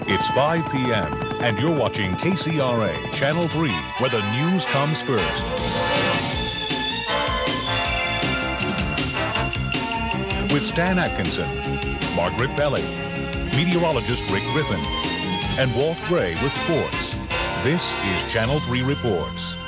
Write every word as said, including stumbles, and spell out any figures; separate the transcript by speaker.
Speaker 1: It's five p m and you're watching K C R A Channel three, where the news comes first. With Stan Atkinson, Margaret Belly, meteorologist Rick Griffin, and Walt Gray with sports. This is Channel three Reports.